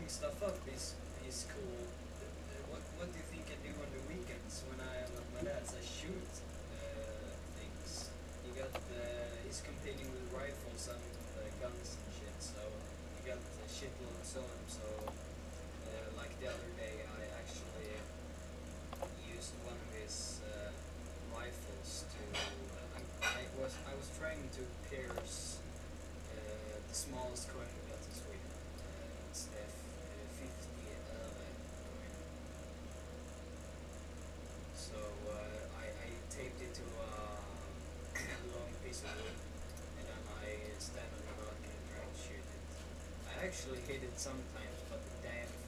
blowing stuff up is cool. What do you think I do on the weekends when I am at my dad's? I shoot things. He's competing with rifles and guns and shit, so he got shitloads of them. So like the other day, I actually used one of his rifles to. I was trying to pierce the smallest coin we got in Sweden. It's the 50 coin. So I taped it to a long piece of wood, and then I stand on the balcony and try to shoot it. I actually hit it sometimes, but the damn